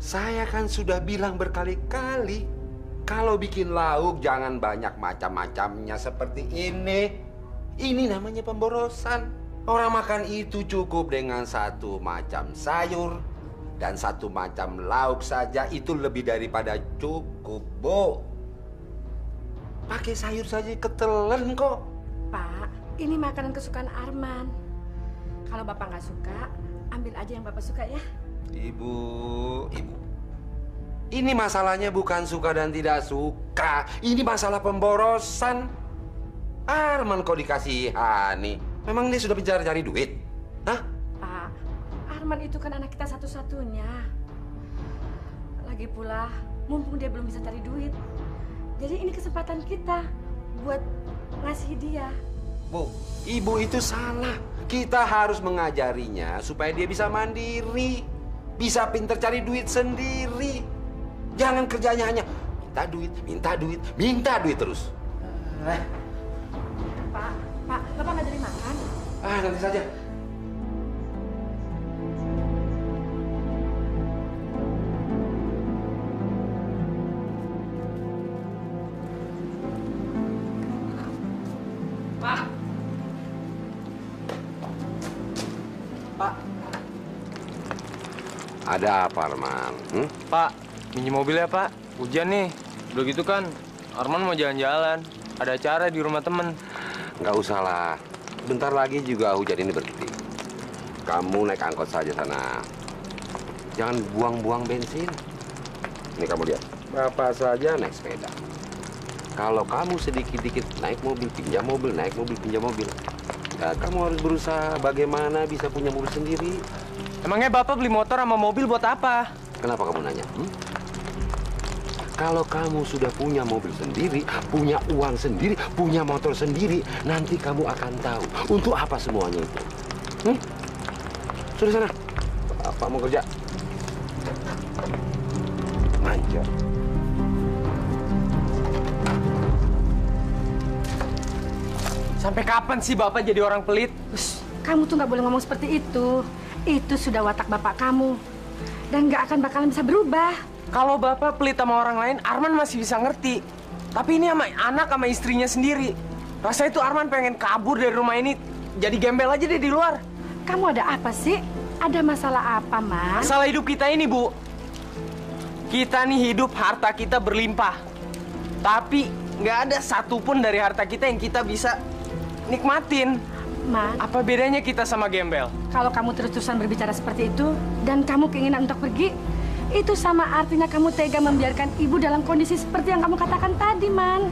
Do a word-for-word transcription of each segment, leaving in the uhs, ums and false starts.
Saya kan sudah bilang berkali-kali, kalau bikin lauk jangan banyak macam-macamnya seperti ini. Ini namanya pemborosan. Orang makan itu cukup dengan satu macam sayur dan satu macam lauk saja, itu lebih daripada cukup, Bu. Pakai sayur saja ketelan kok. Pak, ini makanan kesukaan Arman. Kalau Bapak nggak suka, ambil aja yang Bapak suka ya. Ibu, Ibu. Ini masalahnya bukan suka dan tidak suka. Ini masalah pemborosan. Arman kok dikasihani. Memang dia sudah mencari-cari duit? Hah? Pak, Arman itu kan anak kita satu-satunya. Lagi pula, mumpung dia belum bisa cari duit. Jadi ini kesempatan kita buat ngasih dia. Bu, Ibu itu salah. Kita harus mengajarinya supaya dia bisa mandiri. Bisa pinter cari duit sendiri. Jangan kerjanya hanya minta duit, minta duit, minta duit terus. Eh. Pak, Pak, Bapak nggak jadi makan? Ah, nanti saja. Pak. Pak. Ada apa, Arman? Hmm? Pak, minjem mobil ya, Pak. Hujan nih. Udah gitu kan, Arman mau jalan-jalan. Ada acara di rumah temen. Nggak usah lah. Bentar lagi juga hujan ini berhenti. Kamu naik angkot saja sana. Jangan buang-buang bensin. Ini kamu lihat. Bapak saja naik sepeda. Kalau kamu sedikit-dikit naik mobil, pinjam mobil, naik mobil, pinjam mobil. Ya, kamu harus berusaha bagaimana bisa punya mobil sendiri. Emangnya Bapak beli motor sama mobil buat apa? Kenapa kamu nanya? Hmm? Kalau kamu sudah punya mobil sendiri, punya uang sendiri, punya motor sendiri, nanti kamu akan tahu untuk apa semuanya itu. Hmm? Sudah sana. Bapak mau kerja. Manja. Sampai kapan sih Bapak jadi orang pelit? Ush, kamu tuh nggak boleh ngomong seperti itu. Itu sudah watak Bapak kamu. Dan nggak akan bakalan bisa berubah. Kalau Bapak pelit sama orang lain, Arman masih bisa ngerti. Tapi ini sama anak sama istrinya sendiri. Rasanya tuh Arman pengen kabur dari rumah ini. Jadi gembel aja deh di luar. Kamu ada apa sih? Ada masalah apa, Mas? Masalah hidup kita ini, Bu. Kita nih hidup, harta kita berlimpah. Tapi nggak ada satupun dari harta kita yang kita bisa nikmatin. Ma, Apa bedanya kita sama gembel? kalau kamu terus-terusan berbicara seperti itu dan kamu keinginan untuk pergi, itu sama artinya kamu tega membiarkan ibu dalam kondisi seperti yang kamu katakan tadi, Man.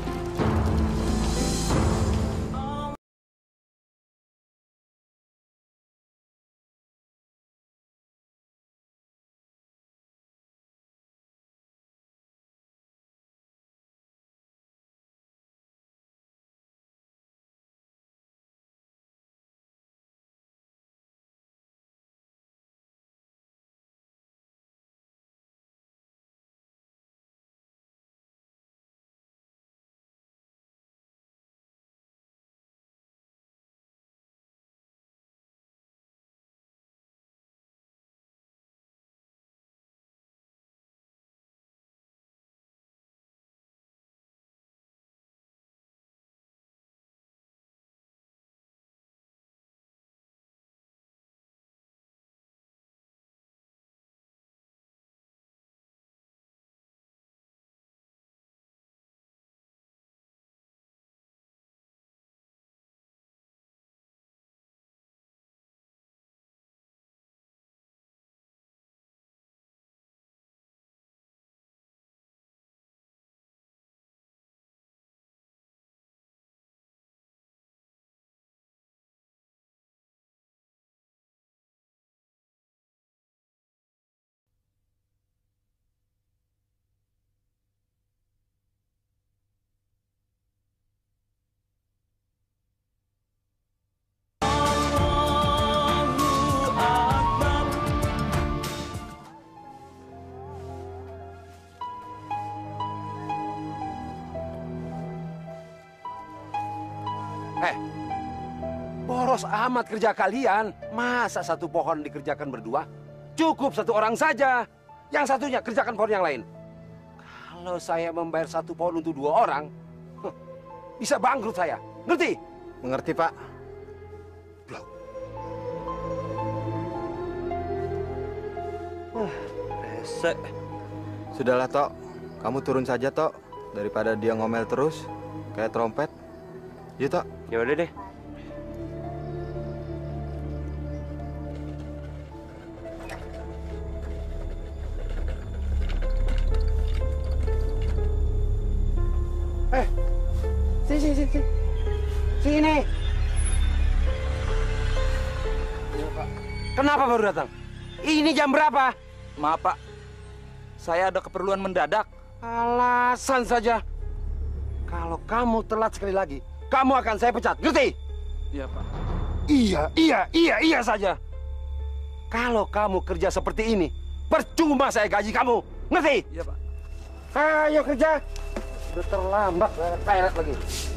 Eh, boros amat kerja kalian. Masa satu pohon dikerjakan berdua? Cukup satu orang saja. yang satunya kerjakan pohon yang lain. Kalau saya membayar satu pohon untuk dua orang, huh, bisa bangkrut saya. Ngerti? Mengerti, Pak. Loh. Uh, Rese. Sudahlah, Tok. Kamu turun saja, Tok. Daripada dia ngomel terus, kayak trompet. Yuk, Tok. Ya udah deh. Eh, sini, sini, sini, sini. Sini. Ya, Pak. Kenapa baru datang? Ini jam berapa? Maaf, Pak. Saya ada keperluan mendadak. Alasan saja. Kalau kamu telat sekali lagi, kamu akan saya pecat. Ngerti? Iya, Pak. Iya, iya, iya, iya saja. Kalau kamu kerja seperti ini, percuma saya gaji kamu. Ngerti? Iya, Pak. Ayo kerja. Udah terlambat, toilet lagi.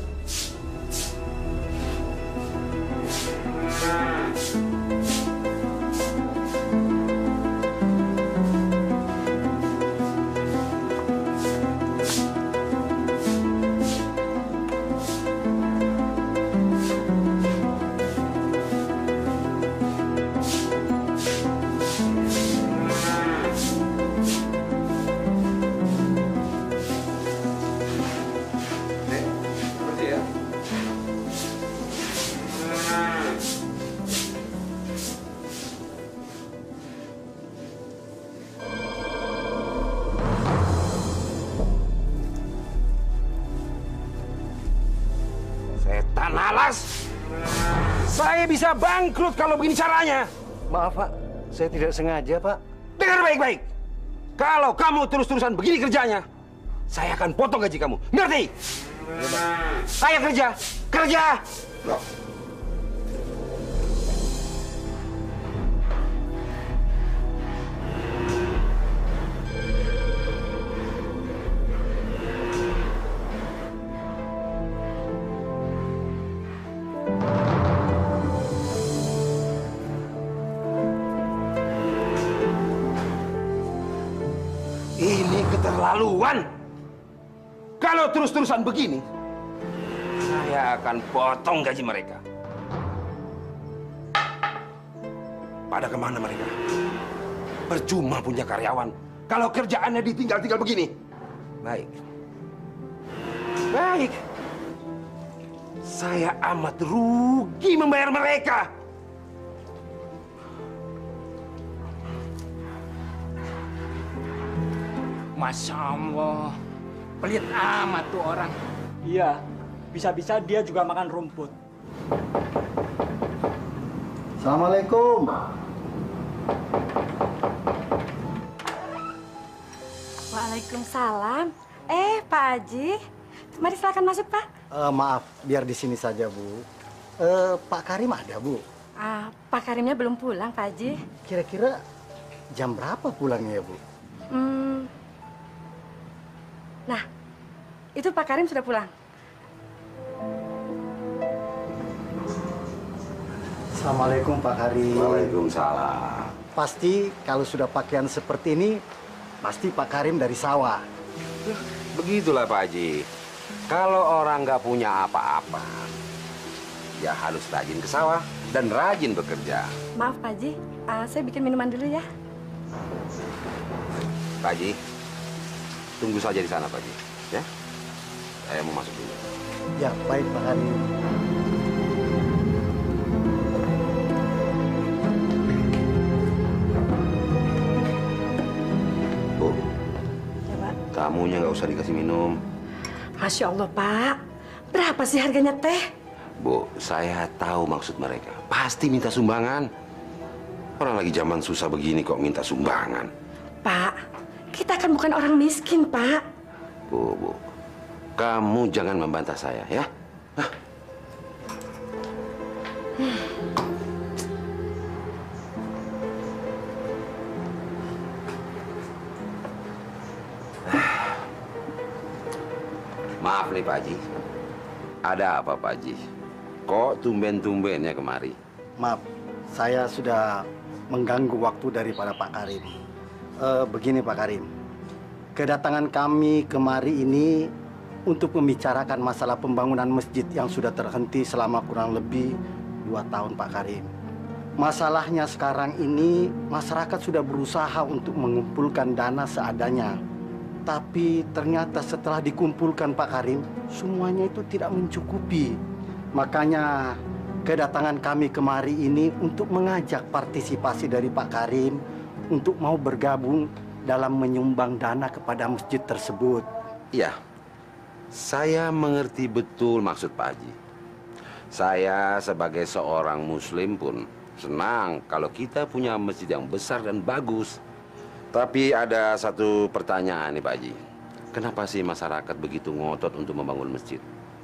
Setan alas! Saya bisa bangkrut kalau begini caranya. Maaf, Pak. Saya tidak sengaja, Pak. Dengar baik-baik. Kalau kamu terus-terusan begini kerjanya, saya akan potong gaji kamu. Ngerti? Ayo kerja. Kerja. Loh. Ini keterlaluan. Kalau terus-terusan begini, saya akan potong gaji mereka. Pada kemana mereka? Percuma punya karyawan kalau kerjaannya ditinggal-tinggal begini. Baik. Baik. Saya amat rugi membayar mereka. Masya Allah, pelit amat tuh orang. Iya, bisa-bisa dia juga makan rumput. Assalamualaikum. Waalaikumsalam. Eh, Pak Haji. Mari silakan masuk, Pak. Eh, maaf, biar di sini saja, Bu. Eh, Pak Karim ada, Bu? Ah, Pak Karimnya belum pulang, Pak Haji. Kira-kira jam berapa pulangnya, ya, Bu? Hmm. Nah, itu Pak Karim sudah pulang. Assalamualaikum, Pak Karim. Waalaikumsalam. Pasti kalau sudah pakaian seperti ini, pasti Pak Karim dari sawah. Begitulah Pak Haji. Kalau orang nggak punya apa-apa, ya harus rajin ke sawah dan rajin bekerja. Maaf, Pak Haji. Ah, saya bikin minuman dulu ya. Pak Haji, tunggu saja di sana Pak Haji. Ya, saya mau masuk dulu. Ya, baik Pak Karim. Bu, Ya, Pak. tamunya nggak usah dikasih minum. Masya Allah, Pak. Berapa sih harganya teh? Bu, saya tahu maksud mereka. Pasti minta sumbangan. Orang lagi zaman susah begini kok minta sumbangan. Pak, kita kan bukan orang miskin, Pak. Bu, Bu, kamu jangan membantah saya ya. Hah? Maaf nih Pak Haji. Ada apa Pak Haji? Kok tumben-tumbennya kemari? Maaf, saya sudah mengganggu waktu daripada Pak Karim. Eh, begini Pak Karim, kedatangan kami kemari ini untuk membicarakan masalah pembangunan masjid yang sudah terhenti selama kurang lebih dua tahun Pak Karim. Masalahnya sekarang ini masyarakat sudah berusaha untuk mengumpulkan dana seadanya. Tapi ternyata setelah dikumpulkan Pak Karim, semuanya itu tidak mencukupi. Makanya kedatangan kami kemari ini untuk mengajak partisipasi dari Pak Karim untuk mau bergabung dalam menyumbang dana kepada masjid tersebut. Iya, saya mengerti betul maksud Pak Haji. Saya sebagai seorang muslim pun senang kalau kita punya masjid yang besar dan bagus. Tapi ada satu pertanyaan nih Pak Haji. Kenapa sih masyarakat begitu ngotot untuk membangun masjid?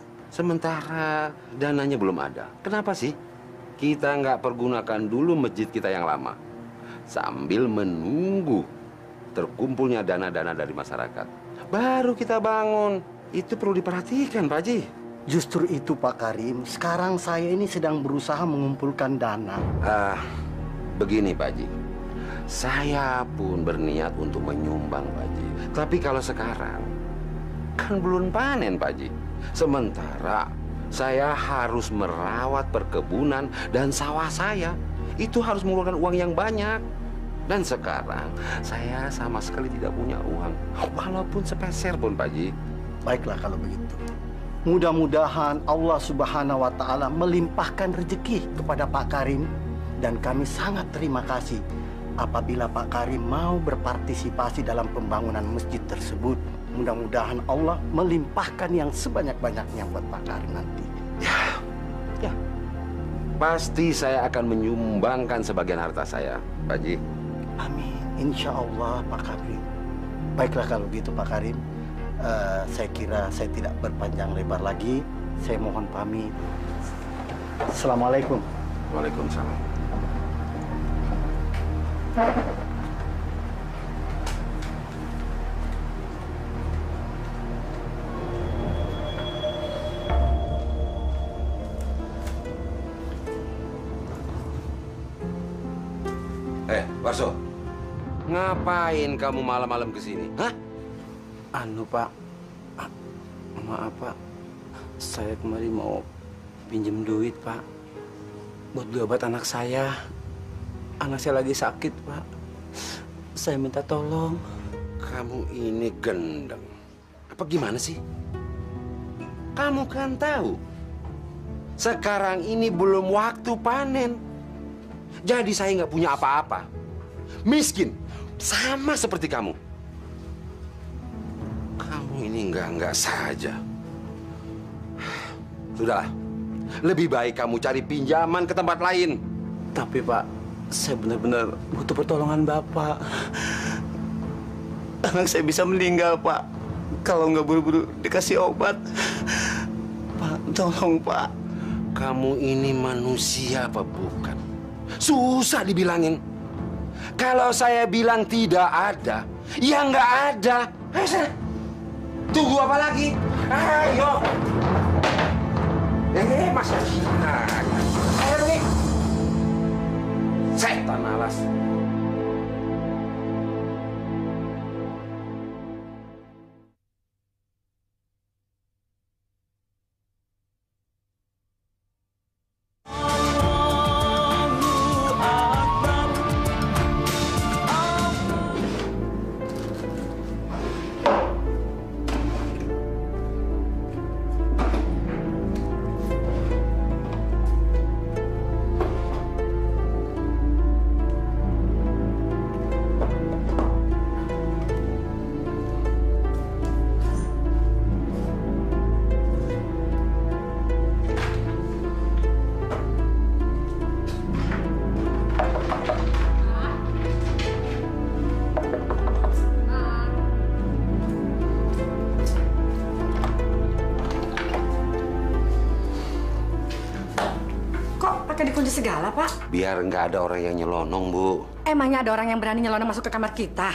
Sementara dananya belum ada. Kenapa sih kita nggak pergunakan dulu masjid kita yang lama? Sambil menunggu terkumpulnya dana-dana dari masyarakat. Baru kita bangun. Itu perlu diperhatikan Pak Haji. Justru itu Pak Karim, sekarang saya ini sedang berusaha mengumpulkan dana. Ah, begini Pak Haji. Saya pun berniat untuk menyumbang Pak Haji. Tapi kalau sekarang kan belum panen Pak Haji. Sementara saya harus merawat perkebunan dan sawah saya. Itu harus mengeluarkan uang yang banyak. Dan sekarang saya sama sekali tidak punya uang. Walaupun sepeser pun Pak Haji. Baiklah kalau begitu. Mudah-mudahan Allah Subhanahu wa Ta'ala melimpahkan rezeki kepada Pak Karim, dan kami sangat terima kasih apabila Pak Karim mau berpartisipasi dalam pembangunan masjid tersebut. Mudah-mudahan Allah melimpahkan yang sebanyak-banyaknya buat Pak Karim nanti. Ya, ya. Pasti saya akan menyumbangkan sebagian harta saya, Pak Haji. Amin, insya Allah Pak Karim. Baiklah kalau gitu Pak Karim. Uh, saya kira saya tidak berpanjang lebar lagi. Saya mohon pamit. Assalamualaikum. Waalaikumsalam. Eh, Warso. Ngapain kamu malam-malam ke sini? Hah? Anu Pak, ah, maaf Pak, saya kemarin mau pinjem duit Pak, buat beli obat anak saya. Anak saya lagi sakit Pak, saya minta tolong. Kamu ini gendeng. Apa gimana sih? Kamu kan tahu, sekarang ini belum waktu panen. Jadi saya nggak punya apa-apa. Miskin, sama seperti kamu. Kamu ini enggak-enggak saja. Sudahlah, lebih baik kamu cari pinjaman ke tempat lain. Tapi Pak, saya benar-benar butuh pertolongan Bapak. Anak saya bisa meninggal Pak, kalau nggak buru-buru dikasih obat. Pak, tolong Pak. Kamu ini manusia apa bukan? Susah dibilangin. Kalau saya bilang tidak ada, ya nggak ada. Ayo sana. Tunggu apa lagi? Ayo. Eh, masa sih? Ayo nih. Setan alas. Dikunci segala, Pak? Biar nggak ada orang yang nyelonong, Bu. Emangnya ada orang yang berani nyelonong masuk ke kamar kita?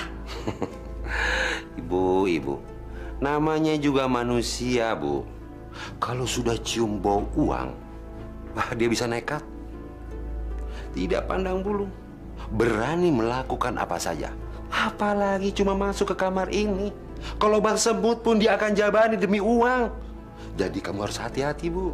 Ibu, Ibu. Namanya juga manusia, Bu. Kalau sudah cium bau uang, wah, dia bisa nekat. Tidak pandang bulu. Berani melakukan apa saja. Apalagi cuma masuk ke kamar ini. Kalau bang semut pun dia akan jabani demi uang. Jadi kamu harus hati-hati, Bu.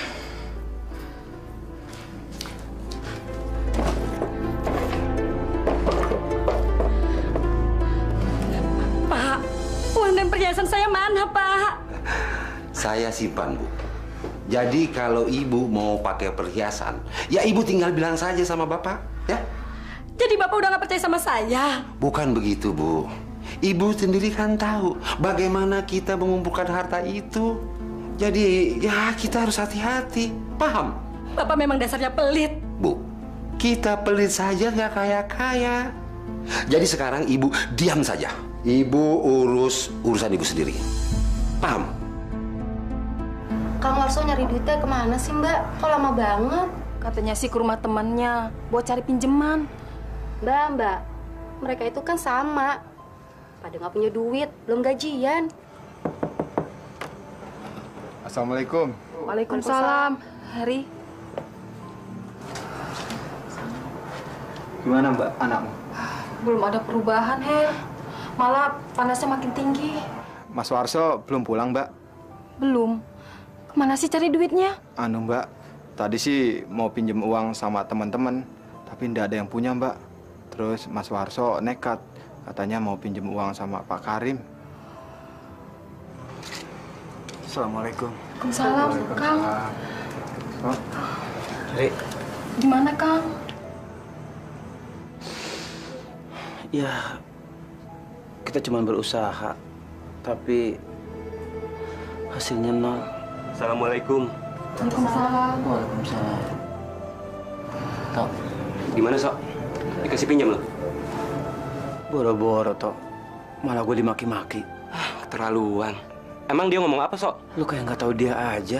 Pak, uang dan perhiasan saya mana, Pak? Saya simpan, Bu. Jadi kalau ibu mau pakai perhiasan, ya ibu tinggal bilang saja sama bapak, ya? Jadi Bapak udah nggak percaya sama saya? Bukan begitu, Bu. Ibu sendiri kan tahu bagaimana kita mengumpulkan harta itu. Jadi ya kita harus hati-hati, paham? Bapak memang dasarnya pelit. Bu, kita pelit saja nggak kaya-kaya. Jadi sekarang ibu diam saja. Ibu urus urusan ibu sendiri. Paham? Kang Warso nyari duitnya kemana sih, Mbak? Kok lama banget? Katanya sih ke rumah temannya buat cari pinjeman. Mbak, Mbak, mereka itu kan sama. Pada nggak punya duit, belum gajian. Assalamualaikum. Waalaikumsalam. Heri, Gimana Mbak anakmu? belum ada perubahan, Her. Malah panasnya makin tinggi. Mas Warso belum pulang Mbak? Belum. Kemana sih cari duitnya? Anu Mbak, tadi sih mau pinjem uang sama teman-teman, tapi ndak ada yang punya Mbak. Terus Mas Warso nekat, katanya mau pinjem uang sama Pak Karim. Assalamualaikum. Waalaikumsalam, Kang. Oh, Heri, Gimana, Kang? ya kita cuma berusaha, tapi hasilnya nol. Assalamualaikum. Waalaikumsalam. Waalaikumsalam. Tok, Gimana, Sok? Dikasih pinjam lo? boro-boro, Tok. Malah gue dimaki-maki. Keterlaluan. Emang dia ngomong apa, Sok? Lu kayak nggak tahu dia aja.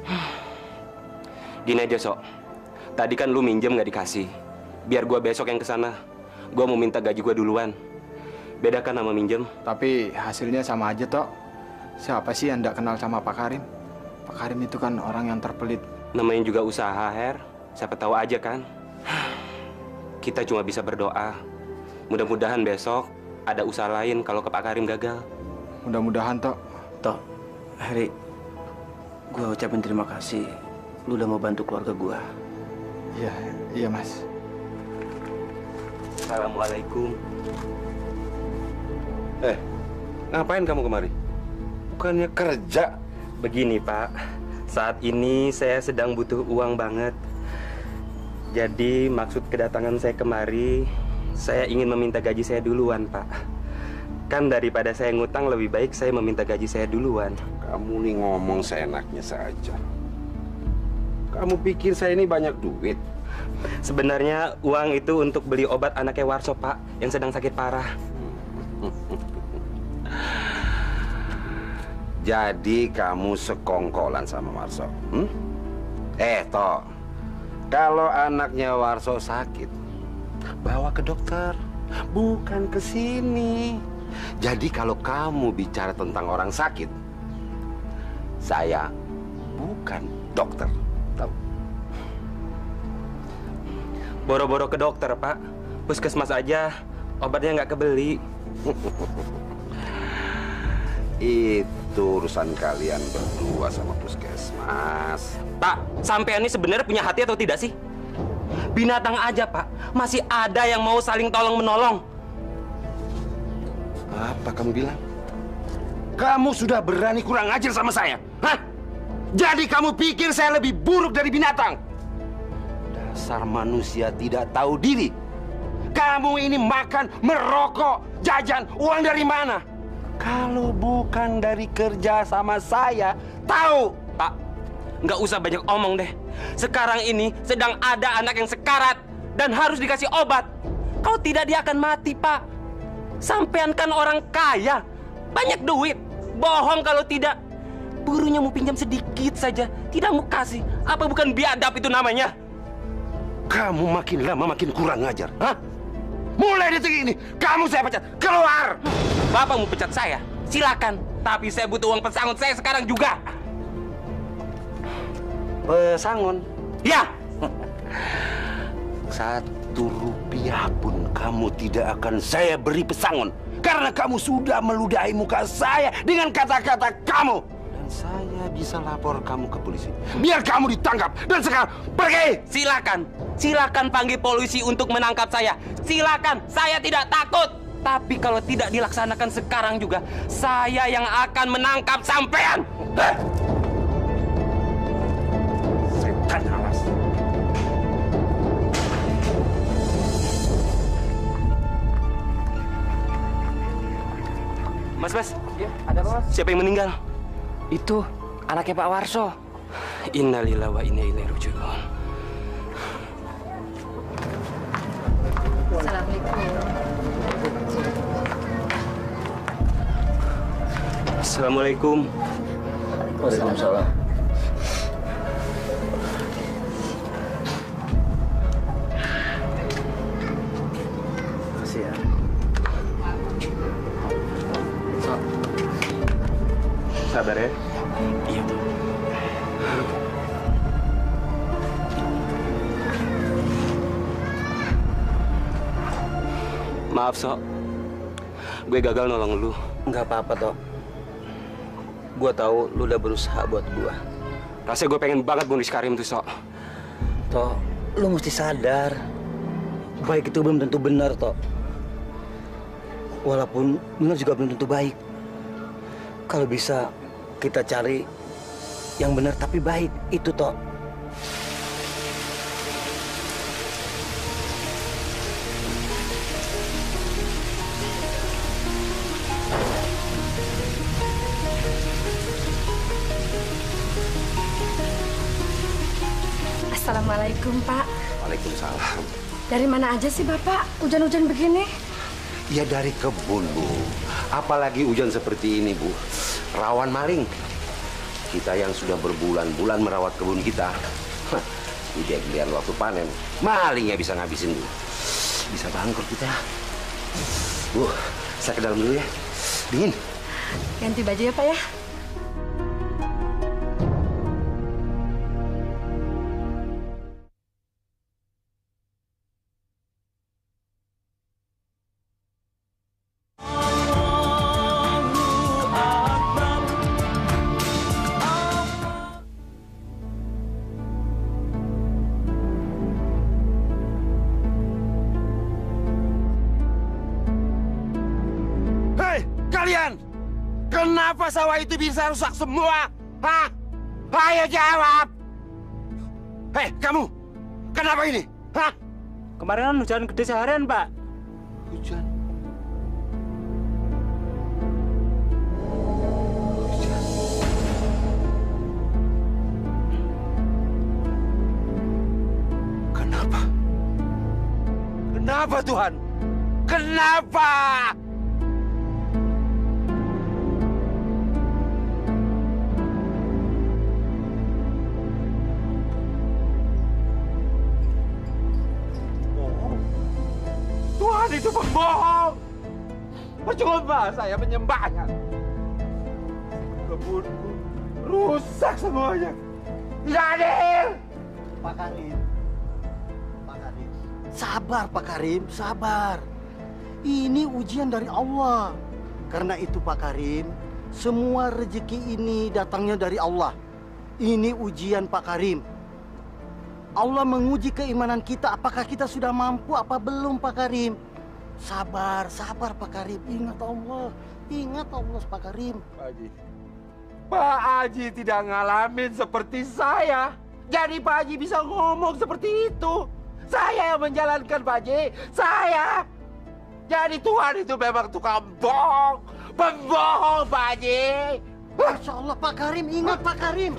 Gini aja, Sok. Tadi kan lu minjem nggak dikasih. Biar gua besok yang kesana. Gua mau minta gaji gua duluan. Bedakan sama minjem. tapi hasilnya sama aja Tok. Siapa sih yang ndak kenal sama Pak Karim? Pak Karim itu kan orang yang terpelit. Namanya juga usaha, Her. Siapa tahu aja kan. Kita cuma bisa berdoa. Mudah-mudahan besok ada usaha lain kalau ke Pak Karim gagal. Mudah-mudahan Tok. Tok, Heri, gue ucapin terima kasih. Lu udah mau bantu keluarga gue. Iya, iya Mas. Assalamualaikum. Eh, ngapain kamu kemari? Bukannya kerja? Begini, Pak. Saat ini saya sedang butuh uang banget. Jadi maksud kedatangan saya kemari, saya ingin meminta gaji saya duluan, Pak. Kan daripada saya ngutang, lebih baik saya meminta gaji saya duluan. Kamu nih ngomong seenaknya saja. Kamu pikir saya ini banyak duit? Sebenarnya uang itu untuk beli obat anaknya Warso, Pak, yang sedang sakit parah. Jadi kamu sekongkolan sama Warso? Hmm? Eh, Tok. Kalau anaknya Warso sakit, bawa ke dokter. Bukan ke sini. Jadi kalau kamu bicara tentang orang sakit, saya bukan dokter. Tahu? Boro-boro ke dokter, Pak. Puskesmas aja, obatnya nggak kebeli. Itu urusan kalian berdua sama puskesmas. Pak, sampean ini sebenarnya punya hati atau tidak sih? Binatang aja, Pak. Masih ada yang mau saling tolong-menolong. Apa kamu bilang? Kamu sudah berani kurang ajar sama saya? Hah? Jadi kamu pikir saya lebih buruk dari binatang? Dasar manusia tidak tahu diri. Kamu ini makan, merokok, jajan, uang dari mana? Kalau bukan dari kerja sama saya, tahu? Pak, nggak usah banyak omong deh. Sekarang ini sedang ada anak yang sekarat dan harus dikasih obat. Kalau tidak dia akan mati, Pak. Sampean kan orang kaya, banyak duit. Bohong kalau tidak. Burunya mau pinjam sedikit saja, tidak mau kasih. Apa bukan biadab itu namanya? Kamu makin lama makin kurang ajar, hah? Mulai detik ini, kamu saya pecat. Keluar! Bapak mau pecat saya? Silakan. Tapi saya butuh uang pesangon saya sekarang juga. Pesangon? Ya. Satu rupiah pun kamu tidak akan saya beri pesangon. Karena kamu sudah meludahi muka saya dengan kata-kata kamu. Dan saya bisa lapor kamu ke polisi. Biar kamu ditangkap. Dan sekarang pergi. Silakan. Silakan panggil polisi untuk menangkap saya. Silakan. Saya tidak takut. Tapi kalau tidak dilaksanakan sekarang juga, saya yang akan menangkap sampean. Eh. Setan alas. Mas, Mas. Ya, ada apa, Mas? Siapa yang meninggal? Itu anaknya Pak Warso. Innalillahi wa inna ilaihi raji'un. Assalamualaikum. Assalamualaikum. Waalaikumsalam. Makasih ya. Sabar ya. Iya. Maaf, Sok. Gue gagal nolong lu. Nggak apa-apa, Tok. Gua tahu lu udah berusaha buat gua. Rasanya gue pengen banget bunuh si Karim tuh, Sok. Tok, lu mesti sadar. Baik itu belum tentu benar, Tok. Walaupun benar juga belum tentu baik. Kalau bisa kita cari yang benar tapi baik, itu, Tok. Assalamualaikum, Pak. Waalaikumsalam. Dari mana aja sih, Bapak? Hujan-hujan begini? Ya dari kebun, Bu. Apalagi hujan seperti ini, Bu. Rawan maling. Kita yang sudah berbulan-bulan merawat kebun kita. Udah giliran waktu panen, malingnya bisa ngabisin, Bu. Bisa bangkrut kita. Bu, saya ke dalam dulu ya. Dingin. Ganti baju ya, Pak ya? Kalian, kenapa sawah itu bisa rusak semua? Hah? Ayo jawab. Hei, kamu, kenapa ini? Hah? Kemarin kan hujan gede seharian, Pak. Hujan. Hujan. Kenapa? Kenapa, Tuhan? Kenapa? Tuhan itu pembohong. Percuma saya menyembahnya. Kebunku rusak semuanya. Tidak adil. Pak Karim. Pak Karim. Sabar, Pak Karim, sabar. Ini ujian dari Allah. Karena itu, Pak Karim, semua rezeki ini datangnya dari Allah. Ini ujian, Pak Karim. Allah menguji keimanan kita, apakah kita sudah mampu apa belum, Pak Karim. Sabar, sabar, Pak Karim. Ingat Allah, ingat Allah, Pak Karim. Pak Haji, Pak Haji tidak ngalamin seperti saya. Jadi Pak Haji bisa ngomong seperti itu. Saya yang menjalankan, Pak Haji. Saya. Jadi Tuhan itu memang tukang bohong. Pembohong, Pak Haji. Masya Allah, Pak Karim. Ingat, Pak Karim.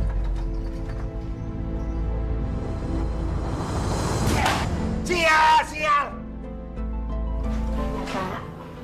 Sial, sial. Pak.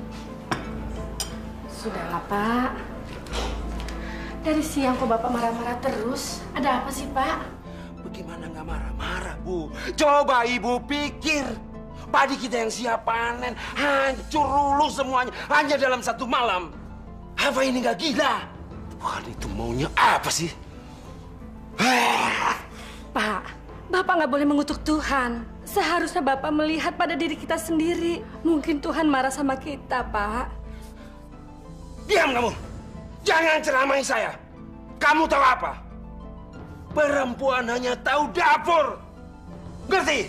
Sudahlah, Pak. Dari siang kok Bapak marah-marah terus. Ada apa sih, Pak? Bagaimana nggak marah-marah, Bu? Coba Ibu pikir. Padi kita yang siap panen hancur luluh semuanya hanya dalam satu malam. Apa ini nggak gila? Tuhan itu maunya apa sih? Pak, Bapak Bapak nggak boleh mengutuk Tuhan. Seharusnya Bapak melihat pada diri kita sendiri. Mungkin Tuhan marah sama kita, Pak. Diam kamu! Jangan ceramai saya! Kamu tahu apa? Perempuan hanya tahu dapur! Ngerti?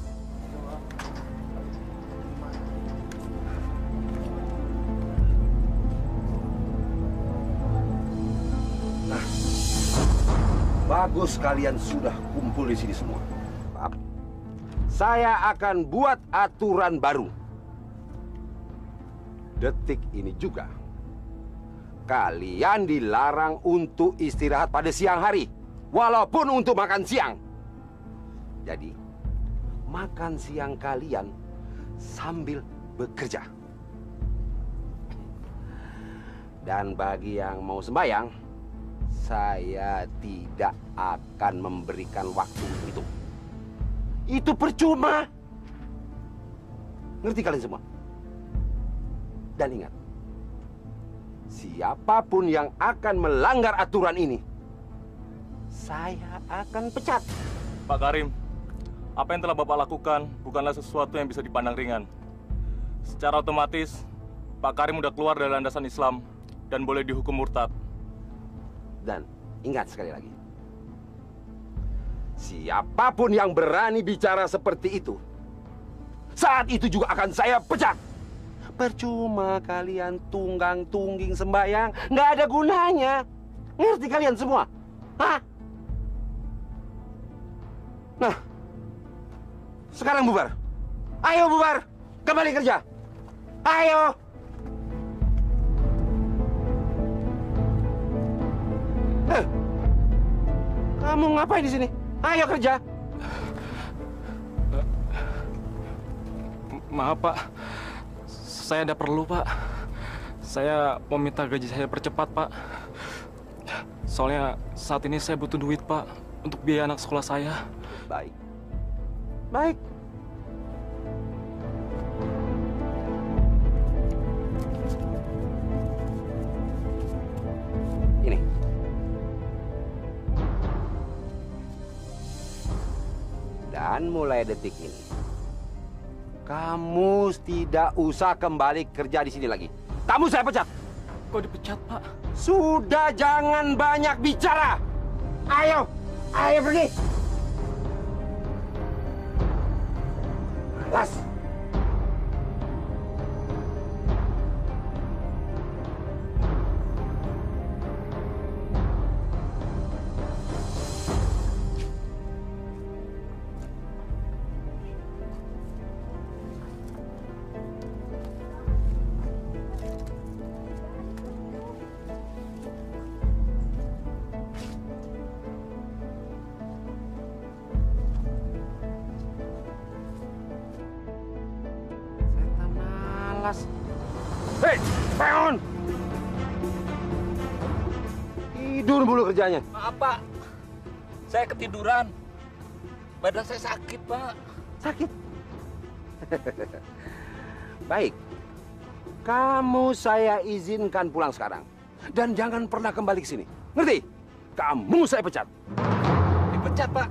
Nah, bagus kalian sudah kumpul di sini semua. Pak, saya akan buat aturan baru. Detik ini juga, kalian dilarang untuk istirahat pada siang hari, walaupun untuk makan siang. Jadi, makan siang kalian sambil bekerja. Dan bagi yang mau sembahyang, saya tidak akan memberikan waktu itu. Itu percuma. Ngerti kalian semua? Dan ingat, siapapun yang akan melanggar aturan ini, saya akan pecat. Pak Karim, apa yang telah Bapak lakukan bukanlah sesuatu yang bisa dipandang ringan. Secara otomatis, Pak Karim udah keluar dari landasan Islam dan boleh dihukum murtad. Dan ingat sekali lagi, siapapun yang berani bicara seperti itu, saat itu juga akan saya pecat. Percuma kalian tunggang-tungging sembahyang, nggak ada gunanya. Ngerti kalian semua? Hah? Nah, sekarang bubar. Ayo bubar, kembali kerja. Ayo. Eh, kamu ngapain di sini? Ayo kerja. Maaf Pak, saya ada perlu Pak. Saya mau minta gaji saya percepat Pak. Soalnya saat ini saya butuh duit Pak untuk biaya anak sekolah saya. Baik, baik. Ini. Dan mulai detik ini, kamu tidak usah kembali kerja di sini lagi. Kamu saya pecat. Kok dipecat, Pak? Sudah, jangan banyak bicara. Ayo, ayo pergi. Malas. Hei, bangun! Tidur mulu kerjanya. Maaf, Pak. Saya ketiduran. Badan saya sakit, Pak. Sakit? Baik. Kamu saya izinkan pulang sekarang. Dan jangan pernah kembali ke sini. Ngerti? Kamu saya pecat. Dipecat, Pak.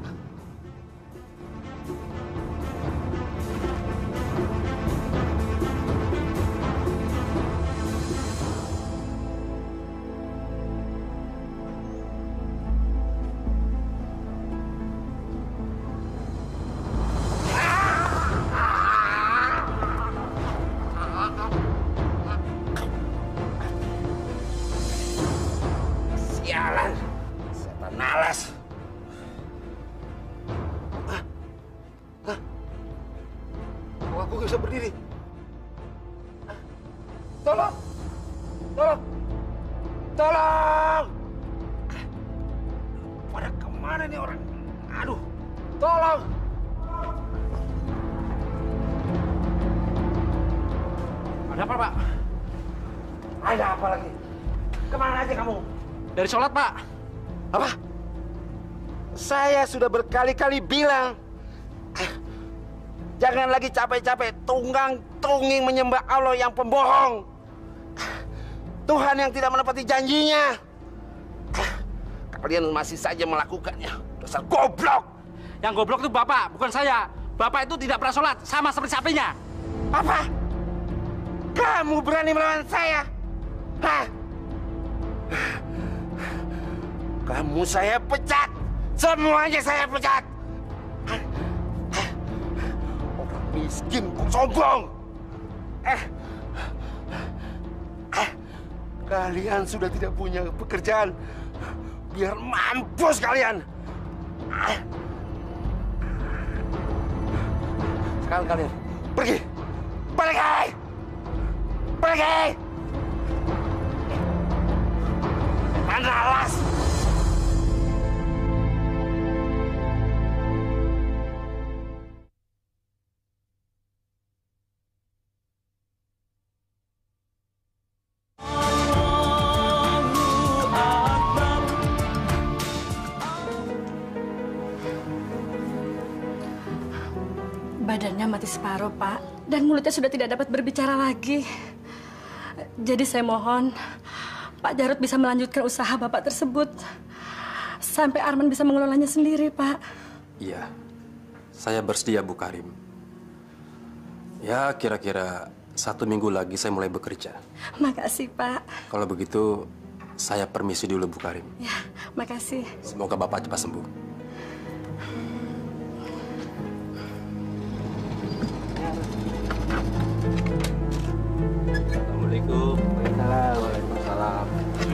Sialan, setan malas. Hah? Hah? Kok aku nggak bisa berdiri? Hah? Tolong! Tolong! Tolong! Pada kemana nih orang? Aduh! Tolong! Ada apa, Pak? Ada apa lagi? Kemana aja kamu? Dari sholat, Pak. Apa? Saya sudah berkali-kali bilang, jangan lagi capek-capek tunggang-tungging menyembah Allah yang pembohong. Tuhan yang tidak menepati janjinya. Kalian masih saja melakukannya. Dasar goblok. Yang goblok itu Bapak, bukan saya. Bapak itu tidak pernah sholat, sama seperti sapinya. Apa? Kamu berani melawan saya? Hah? Kamu saya pecat. Semuanya saya pecat. Orang miskin kok sombong. Eh. Eh. Kalian sudah tidak punya pekerjaan. Biar mampus kalian. Ah. Sekarang kalian pergi. Pergi. Pergi. Analas. Badannya mati separuh, Pak. Dan mulutnya sudah tidak dapat berbicara lagi. Jadi saya mohon, Pak Jarod bisa melanjutkan usaha Bapak tersebut. Sampai Arman bisa mengelolanya sendiri, Pak. Iya, saya bersedia, Bu Karim. Ya, kira-kira satu minggu lagi saya mulai bekerja. Makasih, Pak. Kalau begitu, saya permisi dulu, Bu Karim. Ya, makasih. Semoga Bapak cepat sembuh. Assalamualaikum. Waalaikumsalam. Waalaikumsalam.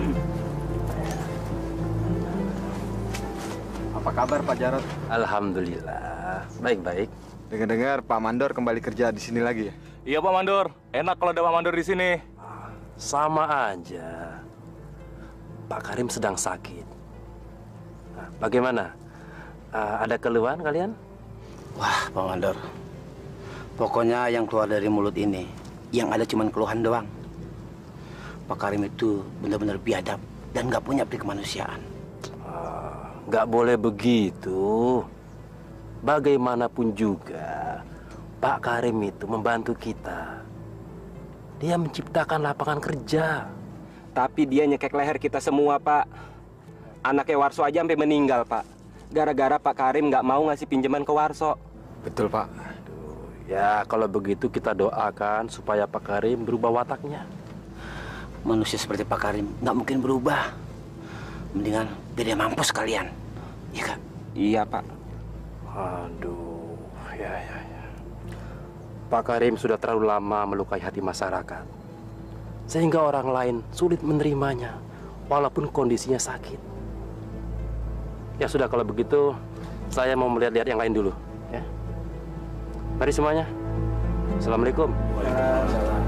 Apa kabar Pak Jarod? Alhamdulillah, baik-baik. Dengar-dengar Pak Mandor kembali kerja di sini lagi ya? Iya Pak Mandor, enak kalau ada Pak Mandor di sini. Sama aja. Pak Karim sedang sakit. Nah, bagaimana? Uh, ada keluhan kalian? Wah, Pak Mandor. Pokoknya yang keluar dari mulut ini, yang ada cuma keluhan doang. Pak Karim itu benar-benar biadab dan nggak punya peri kemanusiaan. Nggak boleh begitu. Bagaimanapun juga, Pak Karim itu membantu kita. Dia menciptakan lapangan kerja. Tapi dia nyekek leher kita semua, Pak. Anaknya Warso aja sampai meninggal, Pak. Gara-gara Pak Karim nggak mau ngasih pinjaman ke Warso. Betul, Pak. Aduh, ya, kalau begitu kita doakan supaya Pak Karim berubah wataknya. Manusia seperti Pak Karim nggak mungkin berubah. Mendingan biar dia mampus kalian. Iya, Kak? Iya, Pak. Aduh, ya, ya, ya. Pak Karim sudah terlalu lama melukai hati masyarakat. Sehingga orang lain sulit menerimanya, walaupun kondisinya sakit. Ya sudah, kalau begitu, saya mau melihat-lihat yang lain dulu. Ya. Mari semuanya. Assalamualaikum. Waalaikumsalam.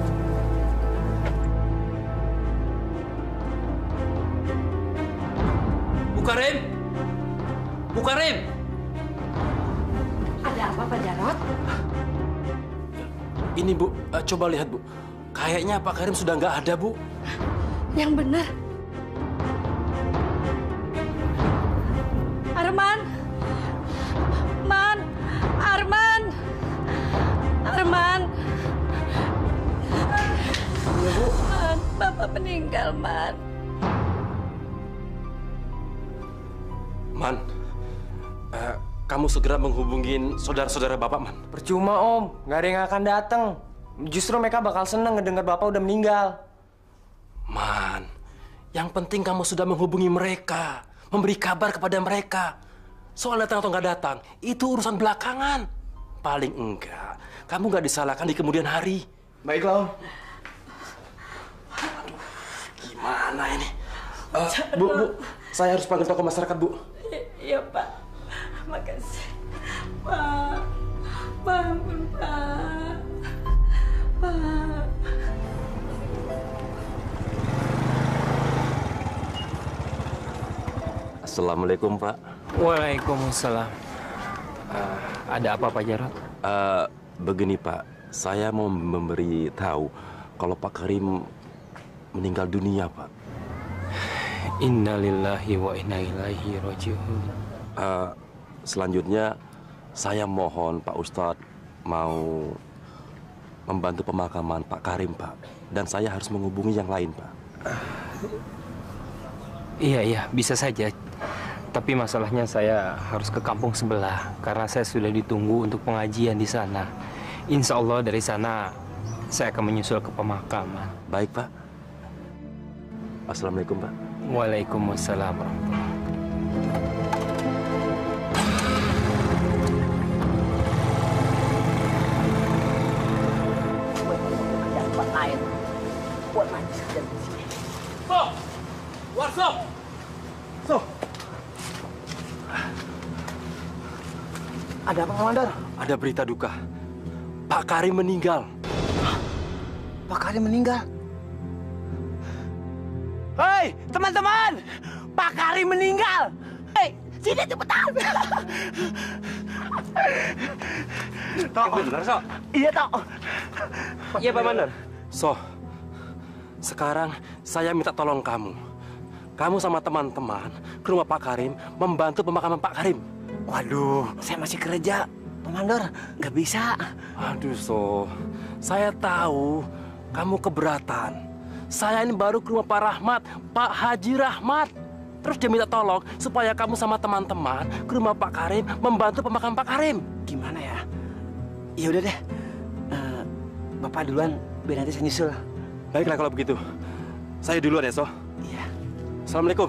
Bu Karim! Bu Karim! Ada apa, Pak Jarod? Ini, Bu. Uh, coba lihat, Bu. Kayaknya Pak Karim sudah nggak ada, Bu. Yang benar. Arman! Man! Arman! Arman! Ya, Bu. Man, Bapak meninggal, Man. Man, uh, kamu segera menghubungin saudara-saudara Bapak, Man. Percuma, Om. Nggak ada yang akan datang. Justru mereka bakal seneng ngedengar Bapak udah meninggal. Man, yang penting kamu sudah menghubungi mereka, memberi kabar kepada mereka. Soal datang atau nggak datang, itu urusan belakangan. Paling enggak, kamu nggak disalahkan di kemudian hari. Baiklah, Om. Aduh, gimana ini? Uh, bu, Bu, saya harus panggil tokoh masyarakat, Bu. Iya, Pak. Makasih. Pak. Bangun, Pak. Pak. Assalamualaikum, Pak. Waalaikumsalam. Uh, ada apa, Pak Jarod? Uh, begini, Pak. Saya mau memberi tahu kalau Pak Karim meninggal dunia, Pak. Innalillahi wa inna ilaihi raji'un. Uh, selanjutnya, saya mohon Pak Ustadz mau membantu pemakaman Pak Karim, Pak. Dan saya harus menghubungi yang lain, Pak. Iya, iya, bisa saja. Tapi masalahnya saya harus ke kampung sebelah karena saya sudah ditunggu untuk pengajian di sana. Insya Allah dari sana saya akan menyusul ke pemakaman. Baik, Pak. Assalamualaikum, Pak. Waalaikumsalam warahmatullahi So, Warso. So. Ada apa, Komandan? Ada berita duka. Pak Karim meninggal. Pak Karim meninggal? Hei, teman-teman! Pak Karim meninggal! Hei, sini cepetan! Tok. Benar, So? Iya, Tok. Iya, Pak Mandor. So, sekarang saya minta tolong kamu. Kamu sama teman-teman ke rumah Pak Karim membantu pemakaman Pak Karim. Waduh, saya masih kerja. Pak Mandor, nggak bisa. Aduh, So. Saya tahu kamu keberatan. Saya ini baru ke rumah Pak Rahmat, Pak Haji Rahmat. Terus dia minta tolong supaya kamu sama teman-teman ke rumah Pak Karim membantu pemakaman Pak Karim. Gimana ya? Ya udah deh. Uh, Bapak duluan, biar nanti saya nyusul. Baiklah kalau begitu. Saya duluan ya, So. Iya. Assalamualaikum.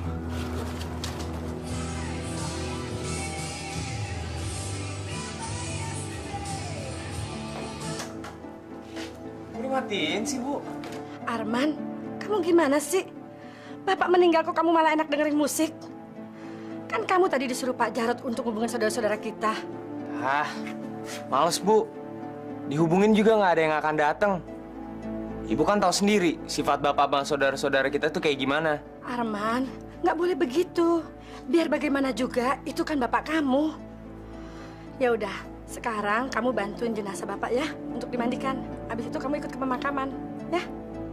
Udah matiin sih, Bu. Arman, kamu gimana sih? Bapak meninggal kok kamu malah enak dengerin musik? Kan kamu tadi disuruh Pak Jarod untuk hubungan saudara-saudara kita. Ah, males, Bu. Dihubungin juga nggak ada yang akan datang. Ibu kan tahu sendiri sifat bapak bang saudara-saudara kita tuh kayak gimana. Arman, nggak boleh begitu. Biar bagaimana juga, itu kan bapak kamu. Ya udah, sekarang kamu bantuin jenazah bapak ya untuk dimandikan. Habis itu kamu ikut ke pemakaman, ya?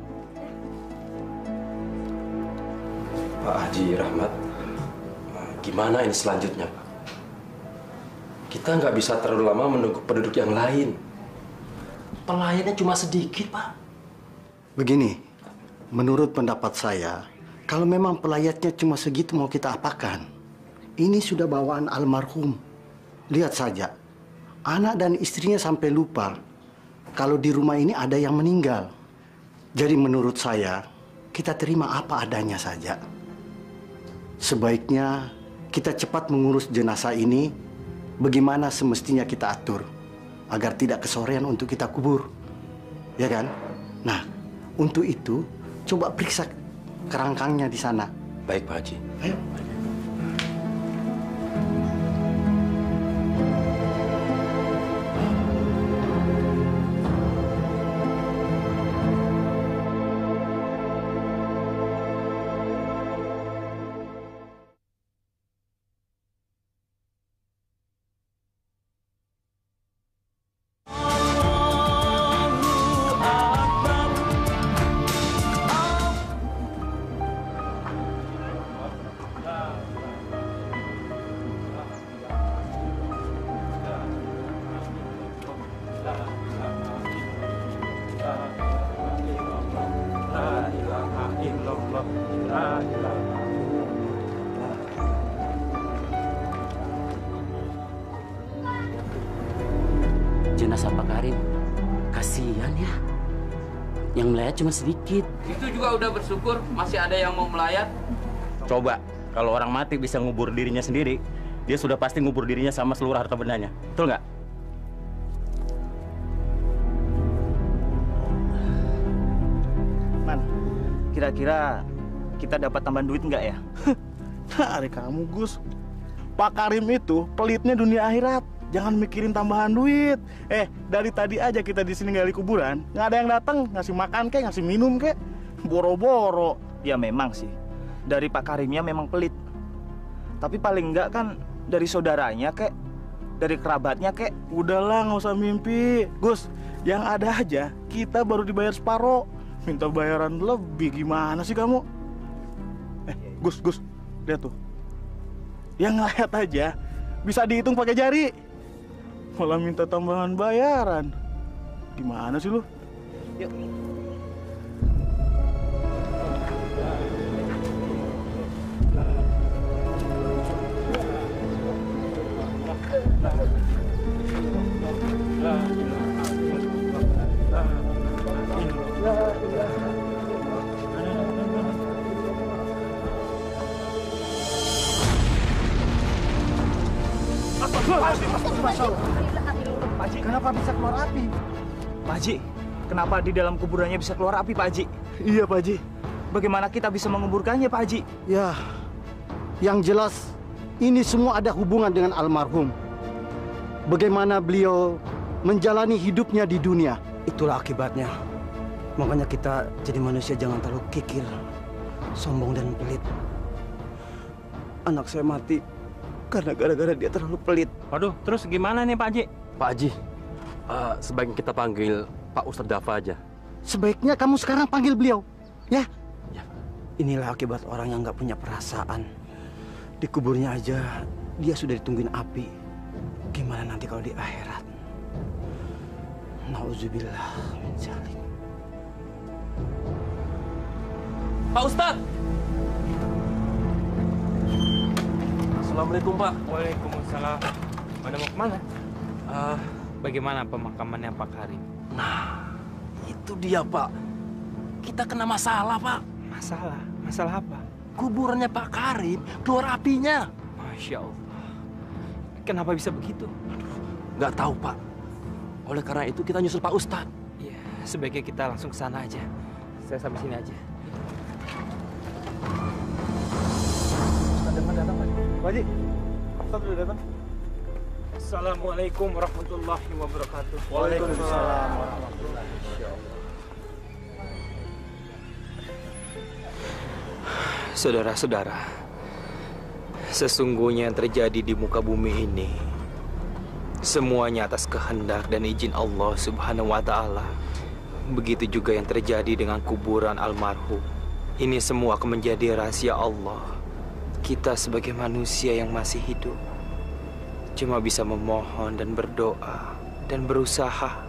Pak Haji Rahmat, gimana ini selanjutnya, Pak? Kita nggak bisa terlalu lama menunggu penduduk yang lain. Pelayannya cuma sedikit, Pak. Begini, menurut pendapat saya, kalau memang pelayatnya cuma segitu mau kita apakan? Ini sudah bawaan almarhum. Lihat saja, anak dan istrinya sampai lupa kalau di rumah ini ada yang meninggal. Jadi menurut saya, kita terima apa adanya saja. Sebaiknya kita cepat mengurus jenazah ini bagaimana semestinya kita atur agar tidak kesorean untuk kita kubur. Ya kan? Nah, untuk itu coba periksa kerangkangnya di sana. Baik, Pak Haji. Ayo. Jenazah Pak Karim, kasihan ya. Yang melayat cuma sedikit. Itu juga udah bersyukur masih ada yang mau melayat. Coba, kalau orang mati bisa ngubur dirinya sendiri, dia sudah pasti ngubur dirinya sama seluruh harta bendanya. Betul nggak? Man, kira-kira kita dapat tambahan duit nggak ya? Dari kamu, Gus. Pak Karim itu pelitnya dunia akhirat. Jangan mikirin tambahan duit. Eh, dari tadi aja kita di sini gali kuburan, nggak ada yang datang ngasih makan kek, ngasih minum kek, boro-boro. Ya memang sih, dari Pak Karimnya memang pelit. Tapi paling enggak kan dari saudaranya kek, dari kerabatnya kek. Udahlah, nggak usah mimpi, Gus. Yang ada aja kita baru dibayar separoh. Minta bayaran lebih, gimana sih kamu? Eh, Gus, Gus, lihat tuh. Yang ngeliat aja bisa dihitung pakai jari. Malah minta tambahan bayaran. Gimana sih lu? Yuk. Masya Allah. Pak Haji, kenapa bisa keluar api? Pak Haji, kenapa di dalam kuburannya bisa keluar api, Pak Haji? Iya, Pak Haji. Bagaimana kita bisa menguburkannya, Pak Haji? Ya, yang jelas ini semua ada hubungan dengan almarhum. Bagaimana beliau menjalani hidupnya di dunia. Itulah akibatnya. Makanya kita jadi manusia jangan terlalu kikir, sombong dan pelit. Anak saya mati karena gara-gara dia terlalu pelit. Waduh, terus gimana nih Pak Haji? Pak Haji, uh, sebaiknya kita panggil Pak Ustadz Dafa aja. Sebaiknya kamu sekarang panggil beliau, ya? Ya. Inilah akibat orang yang nggak punya perasaan. Di kuburnya aja dia sudah ditungguin api. Gimana nanti kalau di akhirat? Nauzubillah min dzalik. Pak Ustadz! Assalamualaikum Pak. Waalaikumsalam. Pada mau kemana? Uh, bagaimana pemakamannya Pak Karim? Nah, itu dia Pak. Kita kena masalah Pak. Masalah? Masalah apa? Kuburannya Pak Karim keluar apinya. Masya Allah. Kenapa bisa begitu? Aduh, nggak tahu Pak. Oleh karena itu kita nyusul Pak Ustadz. Iya, sebaiknya kita langsung ke sana aja. Saya sampai sini aja. Ustadz Dafa datang, Pak. Pak Haji, Ustadz udah datang. Assalamualaikum warahmatullahi wabarakatuh. Waalaikumsalam warahmatullahi wabarakatuh. Saudara-saudara, sesungguhnya yang terjadi di muka bumi ini semuanya atas kehendak dan izin Allah Subhanahu wa Ta'ala. Begitu juga yang terjadi dengan kuburan almarhum. Ini semua akan menjadi rahasia Allah. Kita sebagai manusia yang masih hidup cuma bisa memohon dan berdoa dan berusaha.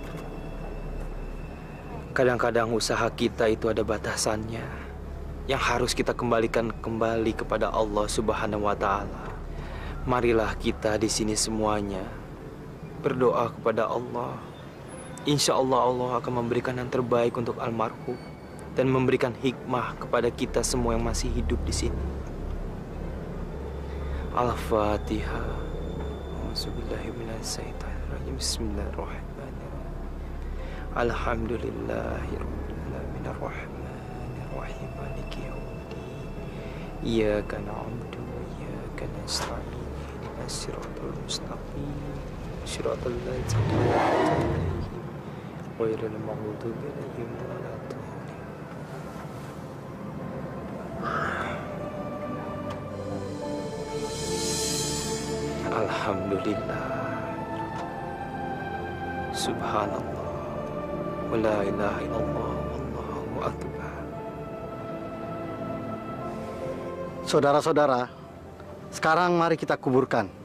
Kadang-kadang usaha kita itu ada batasannya, yang harus kita kembalikan kembali kepada Allah Subhanahu wa Ta'ala. Marilah kita di sini semuanya berdoa kepada Allah. Insya Allah Allah akan memberikan yang terbaik untuk almarhum dan memberikan hikmah kepada kita semua yang masih hidup di sini. Al-Fatihah. Bismillahirrahmanirrahim. Alhamdulillahirabbil alamin arrahmanir rahim maliki yaumiddin. Iyyaka na'budu wa iyyaka nasta'in. Ihdinas siratal mustaqim. Siratal ladzina an'amta 'alaihim ghairil maghdubi 'alaihim waladdallin. Alhamdulillah. Subhanallah. Wa la ilaha illallah wallahu akbar. Saudara-saudara, sekarang mari kita kuburkan.